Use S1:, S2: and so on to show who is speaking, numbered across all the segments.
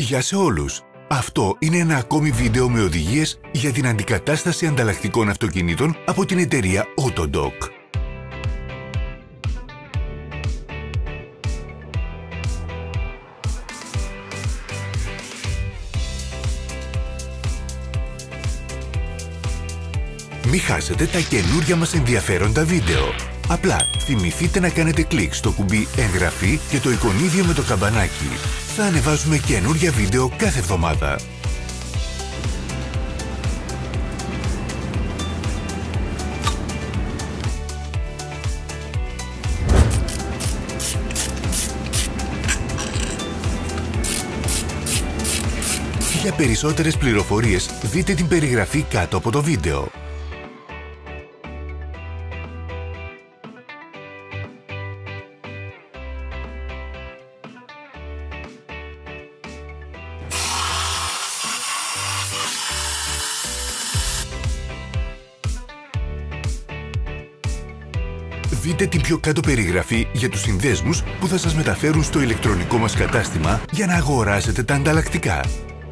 S1: Γεια σε όλους! Αυτό είναι ένα ακόμη βίντεο με οδηγίες για την αντικατάσταση ανταλλακτικών αυτοκινήτων από την εταιρεία Autodoc. Μη χάσετε τα καινούργια μας ενδιαφέροντα βίντεο. Απλά θυμηθείτε να κάνετε κλικ στο κουμπί εγγραφή και το εικονίδιο με το καμπανάκι. Θα ανεβάζουμε καινούργια βίντεο κάθε εβδομάδα. Για περισσότερες πληροφορίες δείτε την περιγραφή κάτω από το βίντεο. Δείτε την πιο κάτω περιγραφή για τους συνδέσμους που θα σας μεταφέρουν στο ηλεκτρονικό μας κατάστημα για να αγοράσετε τα ανταλλακτικά.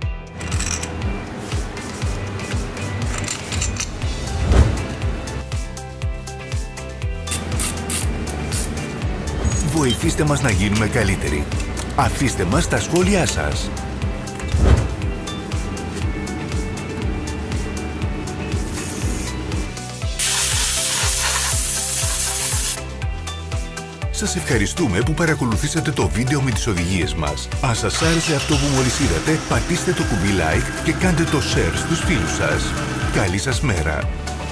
S1: Βοηθήστε μας να γίνουμε καλύτεροι. Αφήστε μας τα σχόλιά σας. Σας ευχαριστούμε που παρακολουθήσατε το βίντεο με τις οδηγίες μας. Αν σας άρεσε αυτό που μόλις είδατε, πατήστε το κουμπί like και κάντε το share στους φίλους σας. Καλή σας μέρα!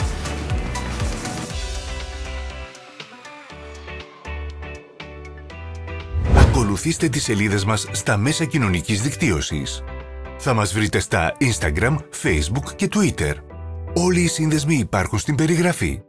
S1: Ακολουθήστε τις σελίδες μας στα μέσα κοινωνικής δικτύωσης. Θα μας βρείτε στα Instagram, Facebook και Twitter. Όλοι οι σύνδεσμοι υπάρχουν στην περιγραφή.